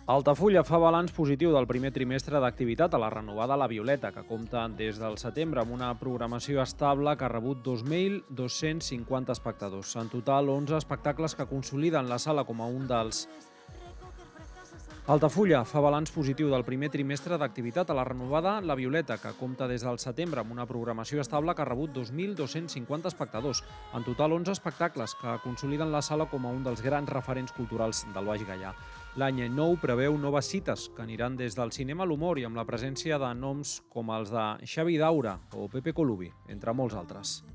Altafulla fa balanç positiu del primer trimestre d'activitat a la renovada La Violeta, que compta des del setembre amb una programació estable que ha rebut 2.250 espectadors. En total, 11 espectacles que consoliden la sala com a un dels. Altafulla fa balanç positiu del primer trimestre d'activitat a la renovada La Violeta, que compta des del setembre amb una programació estable que ha rebut 2.250 espectadors. En total, 11 espectacles que consoliden la sala com a un dels grans referents culturals del Baix Gaià. L'any nou preveu noves cites que aniran des del cinema a l'humor i amb la presència de noms com els de Xavi Daura o Pepe Colubi, entre molts altres.